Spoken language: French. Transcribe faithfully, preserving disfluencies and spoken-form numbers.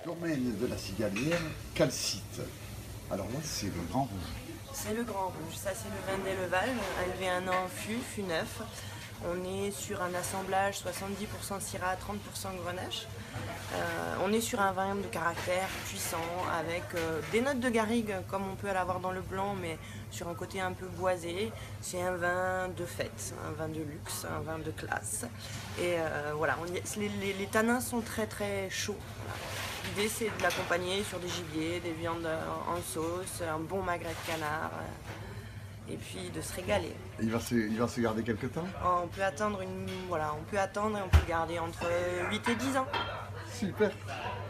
domaine de la Cigalière, calcite. Alors là, c'est le Grand Rouge. C'est le Grand Rouge, ça c'est le vin d'élevage, élevé un an fût, fût neuf. On est sur un assemblage soixante-dix pour cent Syrah, trente pour cent Grenache. Euh, on est sur un vin de caractère puissant avec euh, des notes de garrigue comme on peut l'avoir dans le blanc, mais sur un côté un peu boisé. C'est un vin de fête, un vin de luxe, un vin de classe. Et euh, voilà, on y, les, les, les tanins sont très très chauds. L'idée c'est de l'accompagner sur des gibiers, des viandes en sauce, un bon magret de canard. Et puis de se régaler. Il va se, il va se garder quelques temps? On peut attendre une, voilà, on peut attendre et on peut le garder entre huit et dix ans. Super.